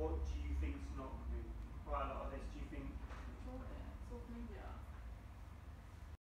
what do you think's not? I mean, quite a lot of this